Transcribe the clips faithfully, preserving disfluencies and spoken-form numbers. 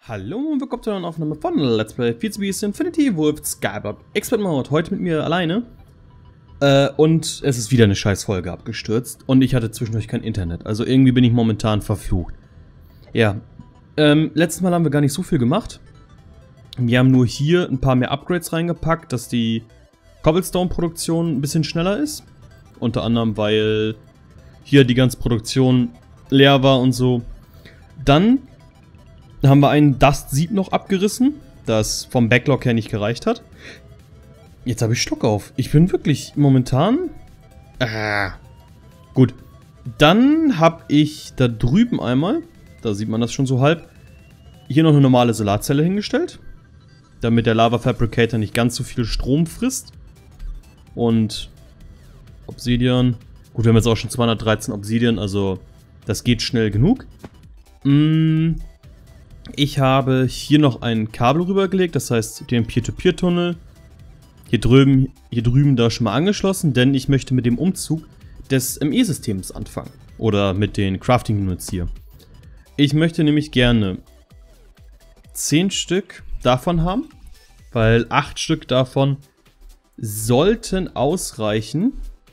Hallo und willkommen zu einer Aufnahme von Let's Play P C B's Infinity with Skyblock Expert Mode. Heute mit mir alleine. Äh, und es ist wieder eine scheiß Folge abgestürzt. Und ich hatte zwischendurch kein Internet. Also irgendwie bin ich momentan verflucht. Ja. Ähm, letztes Mal haben wir gar nicht so viel gemacht. Wir haben nur hier ein paar mehr Upgrades reingepackt, dass die Cobblestone-Produktion ein bisschen schneller ist. Unter anderem, weil hier die ganze Produktion leer war und so. Dann haben wir einen Dust-Sieb noch abgerissen, das vom Backlog her nicht gereicht hat. Jetzt habe ich Stock auf. Ich bin wirklich momentan... Ah. Gut. Dann habe ich da drüben einmal, da sieht man das schon so halb, hier noch eine normale Solarzelle hingestellt, damit der Lava Fabricator nicht ganz so viel Strom frisst. Und Obsidian. Gut, wir haben jetzt auch schon zweihundertdreizehn Obsidian, also das geht schnell genug. Mm. Ich habe hier noch ein Kabel rübergelegt, das heißt den Peer-to-Peer-Tunnel. Hier drüben, hier drüben da schon mal angeschlossen, denn ich möchte mit dem Umzug des M E-Systems anfangen. Oder mit den Crafting-Units hier. Ich möchte nämlich gerne zehn Stück davon haben, weil acht Stück davon sollten ausreichen.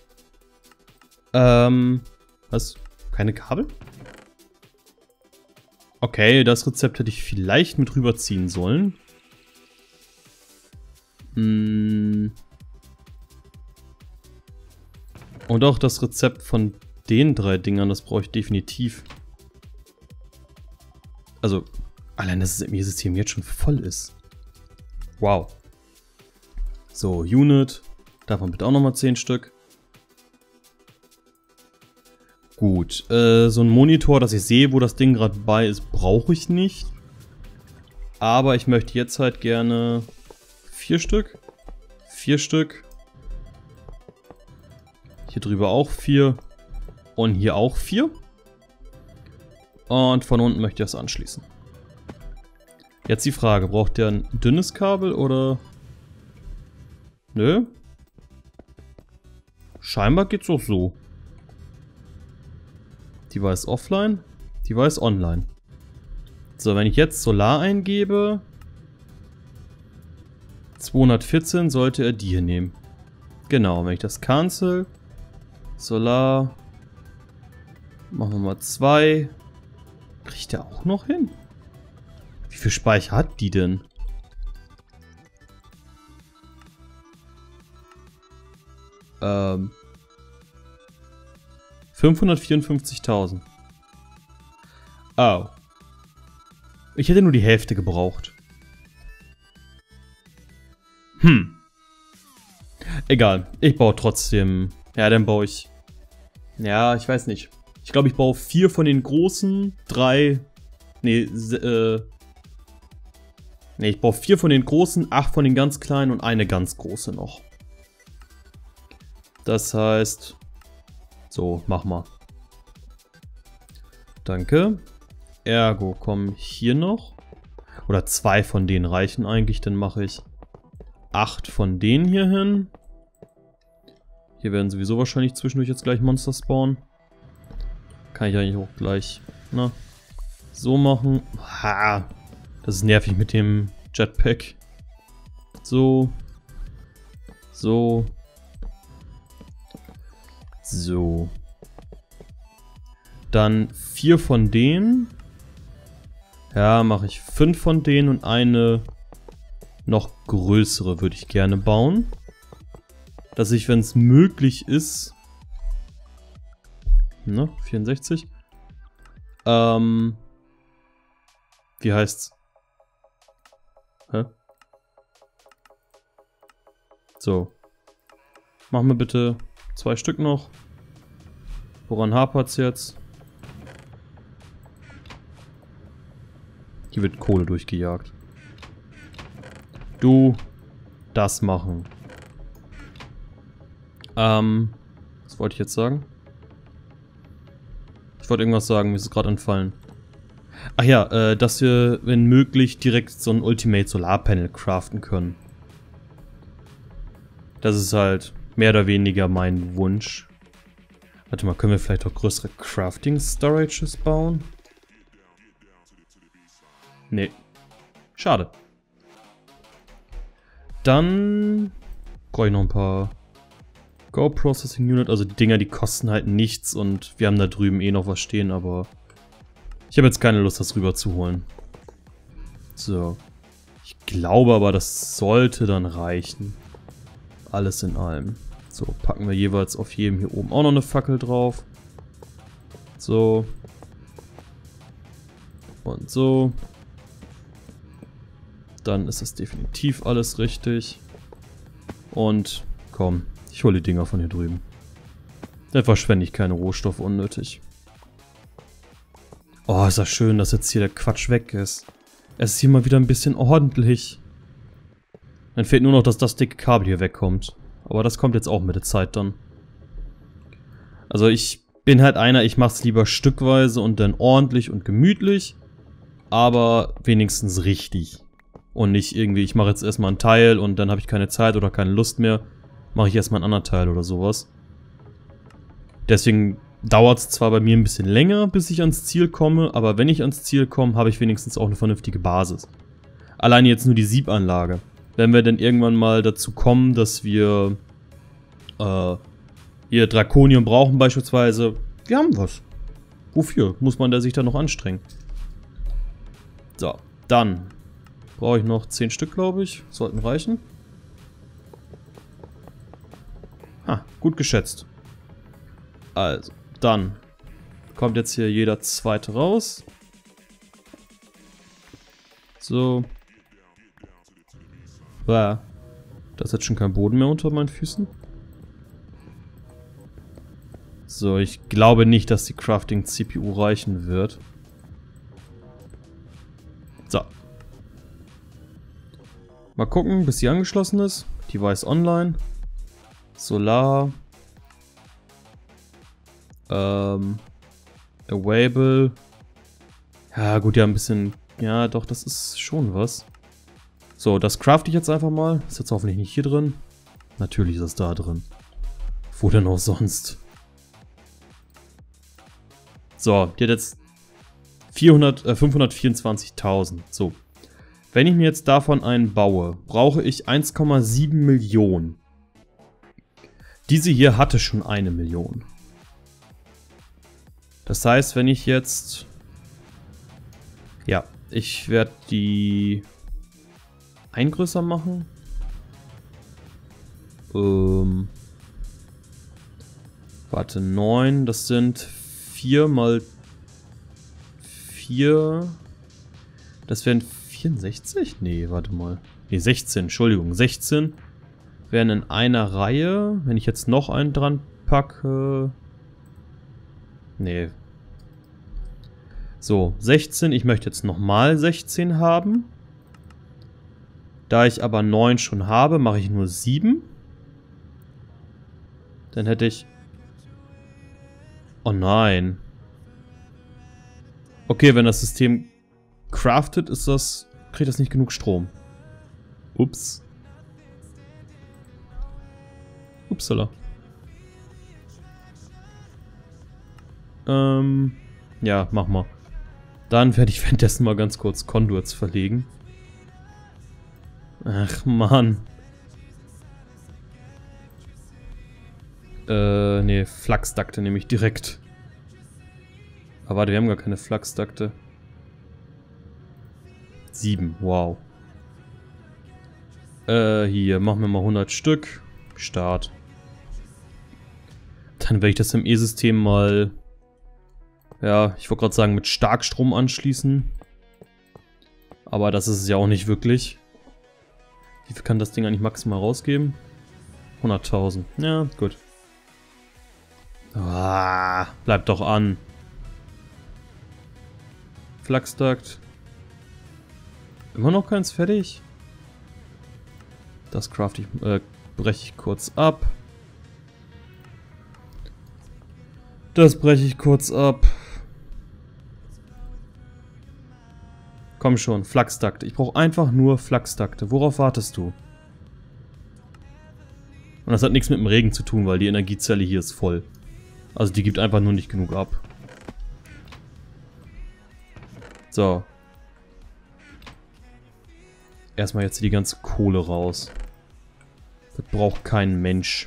Ähm, was? Keine Kabel? Okay, das Rezept hätte ich vielleicht mit rüberziehen sollen. Hm. Und auch das Rezept von den drei Dingern, das brauche ich definitiv. Also, allein, dass das M E-System jetzt schon voll ist. Wow. So, Unit. Davon bitte auch nochmal zehn Stück. Gut, äh, so ein Monitor, dass ich sehe, wo das Ding gerade bei ist, brauche ich nicht. Aber ich möchte jetzt halt gerne vier Stück. Vier Stück. Hier drüber auch vier. Und hier auch vier. Und von unten möchte ich das anschließen. Jetzt die Frage, braucht der ein dünnes Kabel oder... Nö. Scheinbar geht's auch so. Device offline, Device online. So, wenn ich jetzt Solar eingebe, zweihundertvierzehn sollte er die hier nehmen. Genau, wenn ich das cancel, Solar, machen wir mal zwei. Kriegt der auch noch hin? Wie viel Speicher hat die denn? Ähm... fünfhundertvierundfünfzigtausend. Oh. Ich hätte nur die Hälfte gebraucht. Hm. Egal. Ich baue trotzdem... Ja, dann baue ich... Ja, ich weiß nicht. Ich glaube, ich baue vier von den großen, drei... Nee, äh... Nee, ich baue vier von den großen, acht von den ganz kleinen und eine ganz große noch. Das heißt... So, mach mal. Danke. Ergo kommen hier noch. Oder zwei von denen reichen eigentlich. Dann mache ich acht von denen hier hin. Hier werden sowieso wahrscheinlich zwischendurch jetzt gleich Monster spawnen. Kann ich eigentlich auch gleich, na, so machen. Ha, das ist nervig mit dem Jetpack. So. So. So. Dann vier von denen. Ja, mache ich fünf von denen und eine noch größere würde ich gerne bauen. Dass ich, wenn es möglich ist... Ne, vierundsechzig. Ähm... Wie heißt's? Hä? So. Machen wir bitte... Zwei Stück noch. Woran hapert's jetzt? Hier wird Kohle durchgejagt. Du das machen. Ähm, was wollte ich jetzt sagen? Ich wollte irgendwas sagen, mir ist es gerade entfallen. Ach ja, äh, dass wir, wenn möglich, direkt so ein Ultimate Solarpanel craften können. Das ist halt mehr oder weniger mein Wunsch. Warte mal, können wir vielleicht auch größere Crafting Storages bauen? Nee. Schade. Dann brauche ich noch ein paar Go Processing Unit. Also die Dinger, die kosten halt nichts und wir haben da drüben eh noch was stehen, aber ich habe jetzt keine Lust, das rüber zu holen. So. Ich glaube aber, das sollte dann reichen. Alles in allem. So, packen wir jeweils auf jedem hier oben auch noch eine Fackel drauf. So. Und so. Dann ist es definitiv alles richtig. Und komm, ich hole die Dinger von hier drüben. Dann verschwende ich keine Rohstoffe unnötig. Oh, ist das schön, dass jetzt hier der Quatsch weg ist. Es ist hier mal wieder ein bisschen ordentlich. Dann fehlt nur noch, dass das dicke Kabel hier wegkommt. Aber das kommt jetzt auch mit der Zeit dann. Also ich bin halt einer, ich mach's lieber stückweise und dann ordentlich und gemütlich. Aber wenigstens richtig. Und nicht irgendwie, ich mache jetzt erstmal einen Teil und dann habe ich keine Zeit oder keine Lust mehr. Mache ich erstmal einen anderen Teil oder sowas. Deswegen dauert es zwar bei mir ein bisschen länger, bis ich ans Ziel komme, aber wenn ich ans Ziel komme, habe ich wenigstens auch eine vernünftige Basis. Allein jetzt nur die Siebanlage. Wenn wir dann irgendwann mal dazu kommen, dass wir äh, hier Drakonium brauchen beispielsweise, wir haben was. Wofür muss man da sich da noch anstrengen? So, dann brauche ich noch zehn Stück, glaube ich. Sollten reichen. Ah, gut geschätzt. Also, dann kommt jetzt hier jeder zweite raus. So. Da ist jetzt schon kein Boden mehr unter meinen Füßen. So, ich glaube nicht, dass die Crafting-C P U reichen wird. So. Mal gucken, bis sie angeschlossen ist. Device online. Solar. Ähm. Available. Ja, gut, ja, ein bisschen. Ja, doch, das ist schon was. So, das crafte ich jetzt einfach mal. Ist jetzt hoffentlich nicht hier drin. Natürlich ist es da drin. Wo denn auch sonst? So, die hat jetzt vierhundert, äh, fünfhundertvierundzwanzigtausend. So. Wenn ich mir jetzt davon einen baue, brauche ich eins Komma sieben Millionen. Diese hier hatte schon eine Million. Das heißt, wenn ich jetzt... Ja, ich werde die... ein größer machen. Ähm... Warte, neun, das sind vier mal vier. Das wären vierundsechzig? Nee, warte mal. Nee, sechzehn, Entschuldigung, sechzehn wären in einer Reihe. Wenn ich jetzt noch einen dran packe. Nee. So, sechzehn. Ich möchte jetzt nochmal sechzehn haben. Da ich aber neun schon habe, mache ich nur sieben. Dann hätte ich... Oh nein. Okay, wenn das System craftet, ist das... kriegt das nicht genug Strom. Ups. Upsala. Ähm... Ja, mach mal. Dann werde ich währenddessen mal ganz kurz Conduits verlegen. Ach, Mann. Äh, nee, Flachsdakte nehme ich direkt. Aber warte, wir haben gar keine Flachsdakte. Sieben, wow. Äh, hier, machen wir mal hundert Stück. Start. Dann werde ich das im E-System mal... Ja, ich wollte gerade sagen, mit Starkstrom anschließen. Aber das ist es ja auch nicht wirklich. Wie viel kann das Ding eigentlich maximal rausgeben? hunderttausend. Ja, gut. Ah, bleibt doch an. Flachsdakt. Immer noch keins fertig? Das craft ich, äh, breche ich kurz ab. Das breche ich kurz ab. Komm schon, Flachsdakte. Ich brauche einfach nur Flachsdakte. Worauf wartest du? Und das hat nichts mit dem Regen zu tun, weil die Energiezelle hier ist voll. Also die gibt einfach nur nicht genug ab. So. erstmal jetzt die ganze Kohle raus. Das braucht kein Mensch.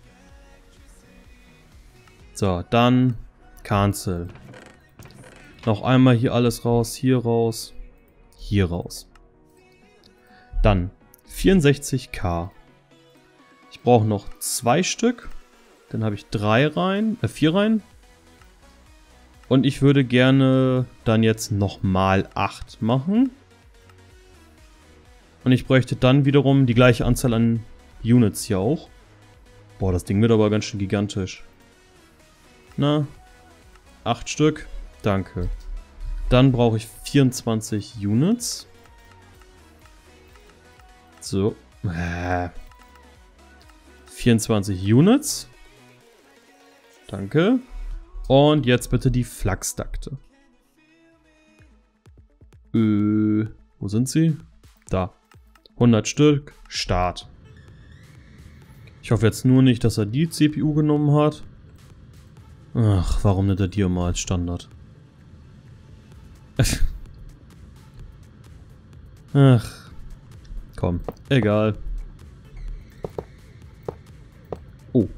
So, dann Cancel. Noch einmal hier alles raus, hier raus, hier raus. Dann vierundsechzigtausend. Ich brauche noch zwei Stück. Dann habe ich drei Reihen, äh vier Reihen. Und ich würde gerne dann jetzt nochmal acht machen. Und ich bräuchte dann wiederum die gleiche Anzahl an Units hier auch. Boah, das Ding wird aber ganz schön gigantisch. Na, acht Stück. Danke. Dann brauche ich vierundzwanzig Units. So. Äh. vierundzwanzig Units. Danke. Und jetzt bitte die Flachsdakte. Äh, wo sind sie? Da. hundert Stück. Start. Ich hoffe jetzt nur nicht, dass er die C P U genommen hat. Ach, warum nicht er die immer als Standard? Ach. Komm, egal. Oh.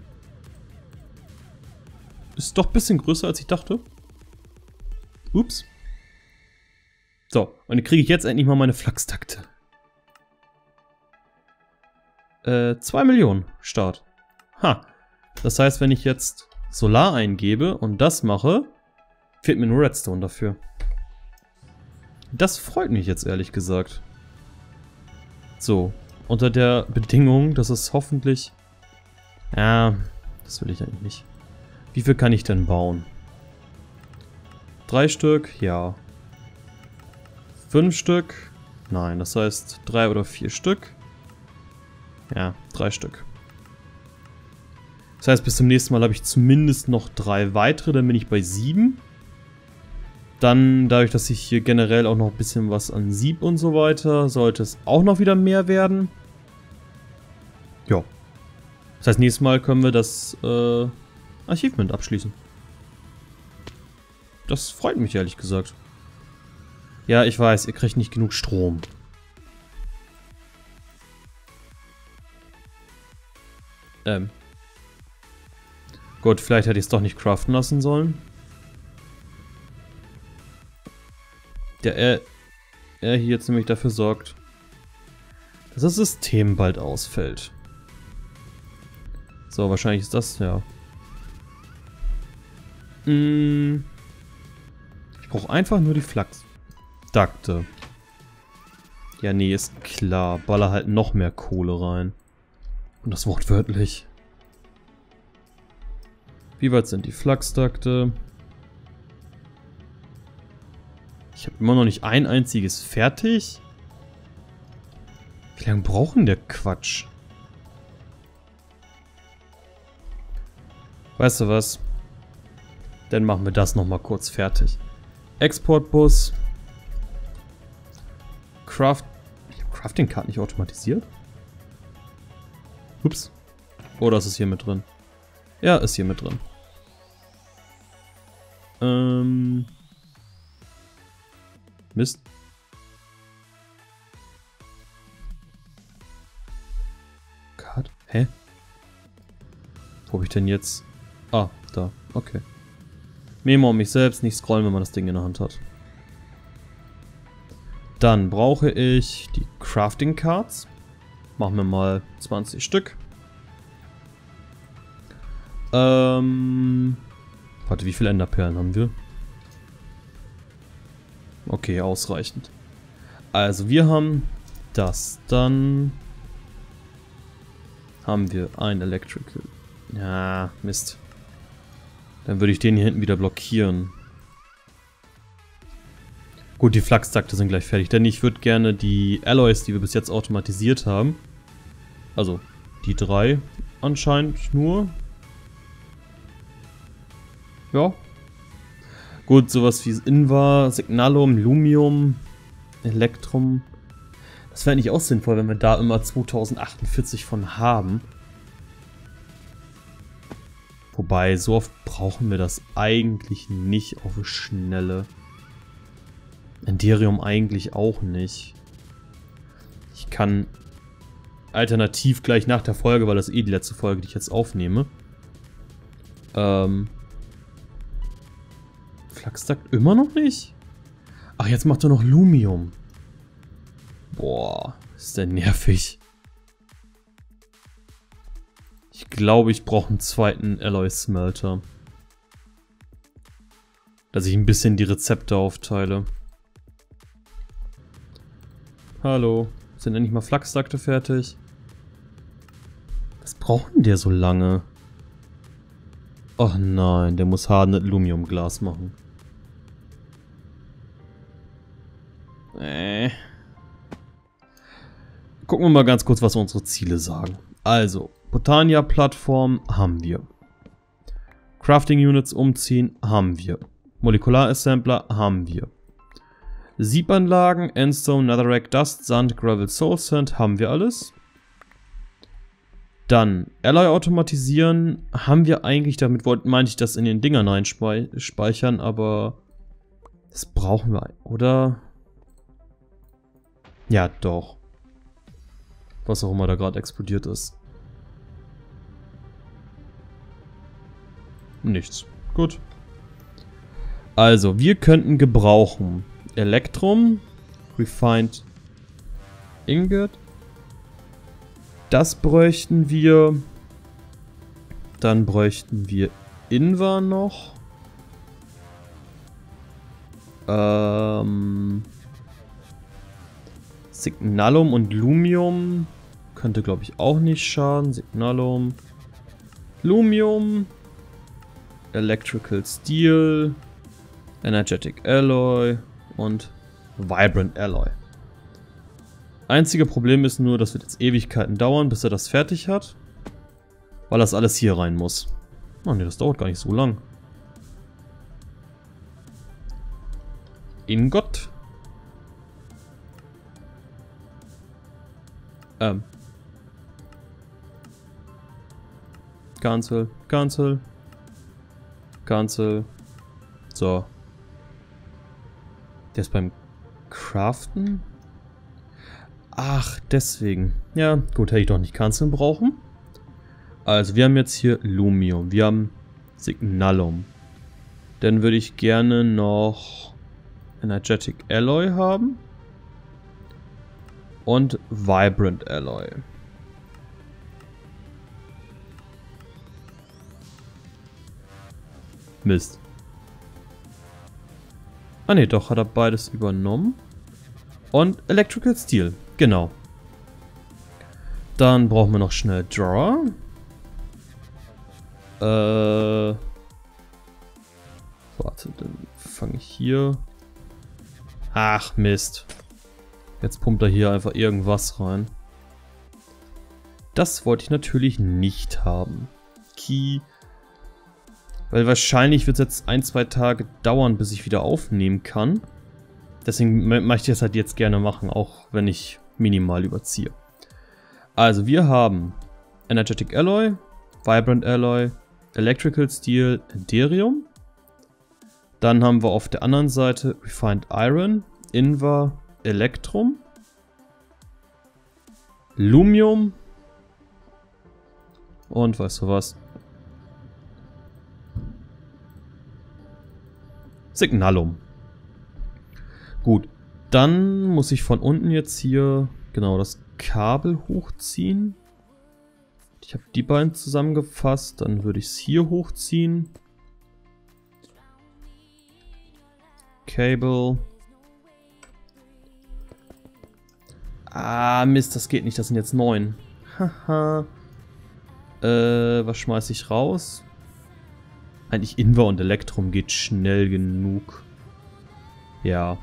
Ist doch ein bisschen größer, als ich dachte. Ups. So, und dann kriege ich jetzt endlich mal meine Flachstakte. Äh, zwei Millionen Start. Ha. Das heißt, wenn ich jetzt Solar eingebe und das mache, fehlt mir nur Redstone dafür. Das freut mich jetzt ehrlich gesagt. So, unter der Bedingung, dass es hoffentlich... Ja, das will ich eigentlich nicht. Wie viel kann ich denn bauen? Drei Stück? Ja. Fünf Stück? Nein, das heißt drei oder vier Stück. Ja, drei Stück. Das heißt, bis zum nächsten Mal habe ich zumindest noch drei weitere, dann bin ich bei sieben. Dann, dadurch, dass ich hier generell auch noch ein bisschen was an Sieb und so weiter, sollte es auch noch wieder mehr werden. Ja. Das heißt, nächstes Mal können wir das äh, Achievement abschließen. Das freut mich ehrlich gesagt. Ja, ich weiß, ihr kriegt nicht genug Strom. Ähm. Gut, vielleicht hätte ich es doch nicht craften lassen sollen. Der er, er hier jetzt nämlich dafür sorgt, dass das System bald ausfällt. So, wahrscheinlich ist das, ja. Hm. Ich brauche einfach nur die Flachsdakte. Ja, nee, ist klar. Baller halt noch mehr Kohle rein. Und das wortwörtlich. Wie weit sind die Flachsdakte? Ich habe immer noch nicht ein einziges fertig. Wie lange brauchen der Quatsch? Weißt du was? Dann machen wir das nochmal kurz fertig. Exportbus. Craft... Ich habe Crafting Card nicht automatisiert? Ups. Oder ist es hier mit drin? Ja, ist hier mit drin. Ähm... Mist. Card? Hä? Wo hab ich denn jetzt? Ah, da. Okay. Memo um mich selbst, nicht scrollen, wenn man das Ding in der Hand hat. Dann brauche ich die Crafting Cards. Machen wir mal zwanzig Stück. Ähm... Warte, wie viele Enderperlen haben wir? Okay, ausreichend. Also wir haben das. Dann haben wir ein Electrical. Ja, Mist. Dann würde ich den hier hinten wieder blockieren. Gut, die Flachsdakte sind gleich fertig. Denn ich würde gerne die Alloys, die wir bis jetzt automatisiert haben. Also die drei anscheinend nur. Ja. Gut, sowas wie Invar, Signalum, Lumium, Elektrum. Das wäre eigentlich auch sinnvoll, wenn wir da immer zweitausendachtundvierzig von haben. Wobei, so oft brauchen wir das eigentlich nicht auf die Schnelle. Enderium eigentlich auch nicht. Ich kann alternativ gleich nach der Folge, weil das eh die letzte Folge, die ich jetzt aufnehme. Ähm. Flachsduct immer noch nicht? Ach, jetzt macht er noch Lumium. Boah, ist der nervig. Ich glaube, ich brauche einen zweiten Alloy Smelter. Dass ich ein bisschen die Rezepte aufteile. Hallo, sind endlich mal Flachsducte fertig? Was braucht denn der so lange? Ach nein, der muss hardenes Lumiumglas machen. Äh. Gucken wir mal ganz kurz, was unsere Ziele sagen. Also, Botania-Plattform haben wir. Crafting-Units umziehen haben wir. Molekular-Assembler haben wir. Siebanlagen, Endstone, Netherrack, Dust, Sand, Gravel, Soul Sand haben wir alles. Dann Alloy automatisieren haben wir eigentlich, damit meinte ich das in den Dingern einspeichern, aber das brauchen wir, oder? Ja, doch. Was auch immer da gerade explodiert ist. Nichts. Gut. Also, wir könnten gebrauchen Elektrum, Refined Ingot. Das bräuchten wir. Dann bräuchten wir Invar noch. Ähm... Signalum und Lumium könnte, glaube ich, auch nicht schaden. Signalum, Lumium, Electrical Steel, Energetic Alloy und Vibrant Alloy. Einzige Problem ist nur, das wird jetzt Ewigkeiten dauern, bis er das fertig hat. Weil das alles hier rein muss. Oh ne, das dauert gar nicht so lang. Ingot. Ähm. Cancel, cancel. Cancel. So. Der ist beim Craften? Ach, deswegen. Ja, gut, hätte ich doch nicht canceln brauchen. Also, wir haben jetzt hier Lumium. Wir haben Signalum. Dann würde ich gerne noch Energetic Alloy haben. Und Vibrant Alloy. Mist. Ah ne, doch, hat er beides übernommen. Und Electrical Steel, genau. Dann brauchen wir noch schnell Drawer. Äh. Warte, dann fange ich hier. Ach, Mist. Jetzt pumpt er hier einfach irgendwas rein. Das wollte ich natürlich nicht haben. Key. Weil wahrscheinlich wird es jetzt ein, zwei Tage dauern, bis ich wieder aufnehmen kann. Deswegen möchte ich das halt jetzt gerne machen, auch wenn ich minimal überziehe. Also wir haben Energetic Alloy, Vibrant Alloy, Electrical Steel, Enderium. Dann haben wir auf der anderen Seite Refined Iron, Invar, Elektrum, Lumium und weißt du was? Signalum. Gut, dann muss ich von unten jetzt hier genau das Kabel hochziehen. Ich habe die beiden zusammengefasst, dann würde ich es hier hochziehen. Cable. Ah, Mist, das geht nicht, das sind jetzt neun. Haha. äh, was schmeiße ich raus? Eigentlich Invar und Elektrum geht schnell genug. Ja.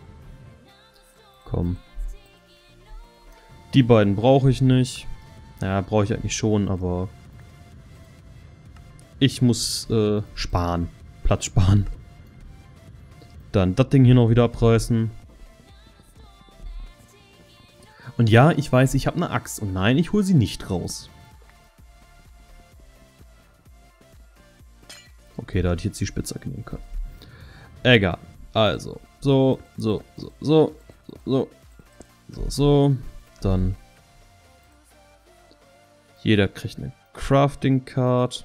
Komm. Die beiden brauche ich nicht. Naja, brauche ich eigentlich schon, aber ich muss äh, sparen. Platz sparen. Dann das Ding hier noch wieder abreißen. Und ja, ich weiß, ich habe eine Axt. Und nein, ich hole sie nicht raus. Okay, da hatte ich jetzt die Spitzhacke nehmen können. Egal. Also, so, so, so, so, so, so, so. Dann jeder kriegt eine Crafting Card.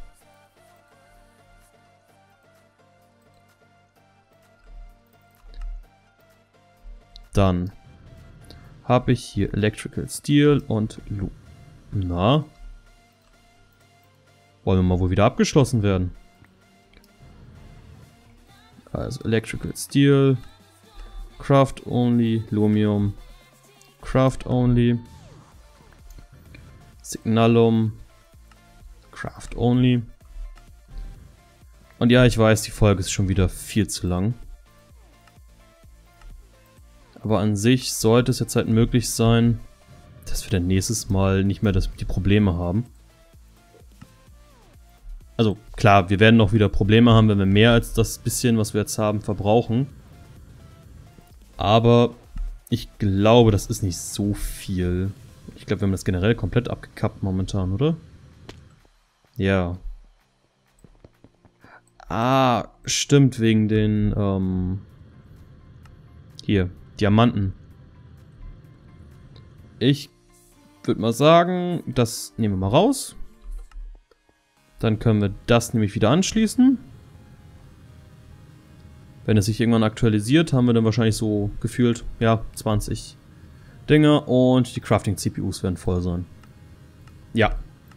Dann habe ich hier Electrical Steel und Lu. Na? Wollen wir mal wohl wieder abgeschlossen werden? Also Electrical Steel, Craft Only, Lumium, Craft Only, Signalum, Craft Only. Und ja, ich weiß, die Folge ist schon wieder viel zu lang. Aber an sich sollte es jetzt halt möglich sein, dass wir dann nächstes Mal nicht mehr das, die Probleme haben. Also klar, wir werden noch wieder Probleme haben, wenn wir mehr als das bisschen, was wir jetzt haben, verbrauchen. Aber ich glaube, das ist nicht so viel. Ich glaube, wir haben das generell komplett abgekappt momentan, oder? Ja. Ah, stimmt, wegen den, ähm... hier, Diamanten. Ich würde mal sagen, das nehmen wir mal raus. Dann können wir das nämlich wieder anschließen. Wenn es sich irgendwann aktualisiert, haben wir dann wahrscheinlich so gefühlt, ja, zwanzig Dinger und die Crafting-C P Us werden voll sein. Ja.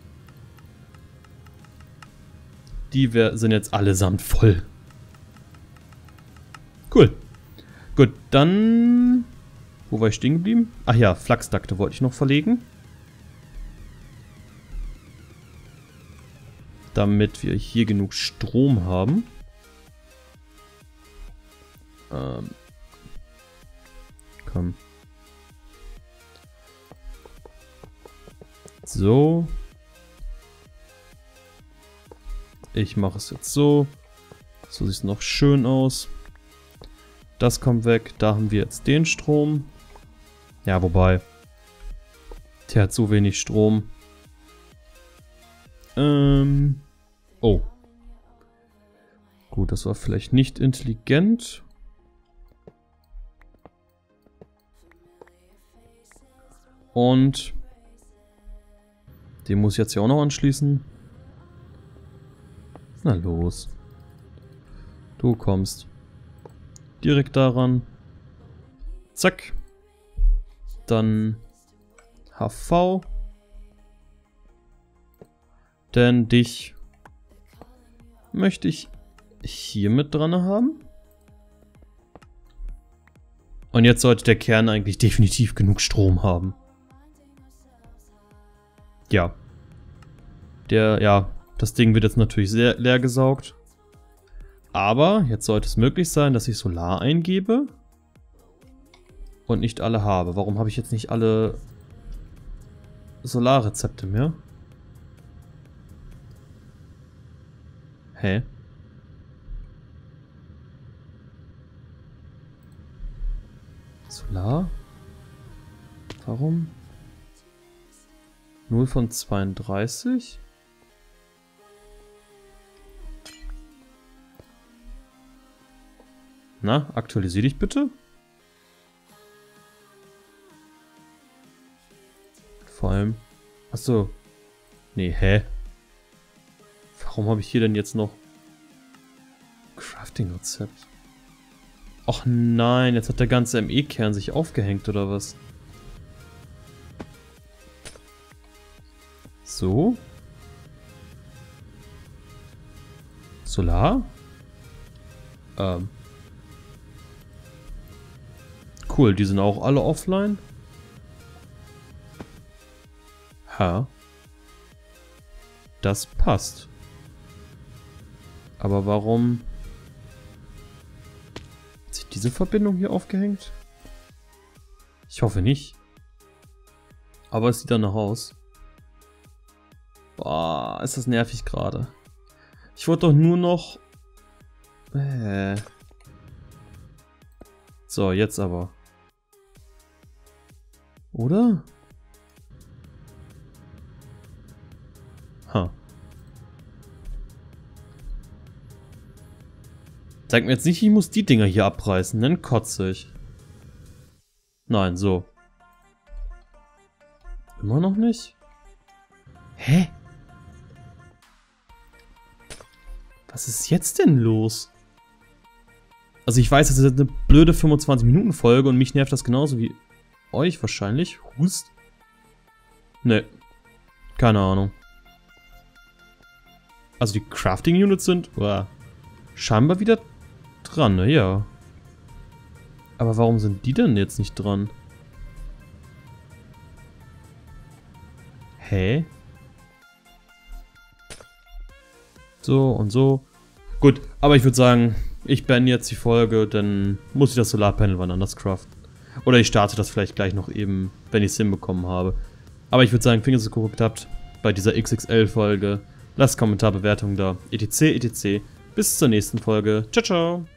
Die sind jetzt allesamt voll. Cool. Gut, dann... Wo war ich stehen geblieben? Ach ja, Flachsdakte wollte ich noch verlegen. Damit wir hier genug Strom haben. Ähm. Komm. So. Ich mache es jetzt so. So sieht es noch schön aus. Das kommt weg. Da haben wir jetzt den Strom. Ja, wobei. Der hat so wenig Strom. Ähm. Oh. Gut, das war vielleicht nicht intelligent. Und den muss ich jetzt ja auch noch anschließen. Na los. Du kommst direkt daran. Zack. Dann H V. Denn dich möchte ich hier mit dran haben. Und jetzt sollte der Kern eigentlich definitiv genug Strom haben. Ja. Der, ja, das Ding wird jetzt natürlich sehr leer gesaugt. Aber jetzt sollte es möglich sein, dass ich Solar eingebe. Und nicht alle habe. Warum habe ich jetzt nicht alle Solarrezepte mehr? Hä? Solar? Warum? null von zweiunddreißig? Na, aktualisier dich bitte. Vor allem... Achso. Nee, hä? Warum habe ich hier denn jetzt noch Crafting-Rezept? Och nein, jetzt hat der ganze M E-Kern sich aufgehängt, oder was? So. Solar? Ähm. Cool, die sind auch alle offline. Ha. Das passt. Aber warum hat sich diese Verbindung hier aufgehängt? Ich hoffe nicht. Aber es sieht danach aus. Boah, ist das nervig gerade. Ich wollte doch nur noch... Äh. So, jetzt aber. Oder? Ha. Sag mir jetzt nicht, ich muss die Dinger hier abreißen, dann kotze ich. Nein, so. Immer noch nicht? Hä? Was ist jetzt denn los? Also ich weiß, das ist eine blöde fünfundzwanzig Minuten Folge und mich nervt das genauso wie euch wahrscheinlich. Hust? Ne. Keine Ahnung. Also die Crafting Units sind uah, scheinbar wieder dran, ne? Ja. Aber warum sind die denn jetzt nicht dran? Hä? So und so. Gut, aber ich würde sagen, ich beende jetzt die Folge, dann muss ich das Solarpanel wann anders craften. Oder ich starte das vielleicht gleich noch eben, wenn ich es hinbekommen habe. Aber ich würde sagen, Finger so geguckt habt bei dieser X X L-Folge. Lasst Kommentar, Bewertung da, et cetera et cetera. Bis zur nächsten Folge. Ciao, ciao!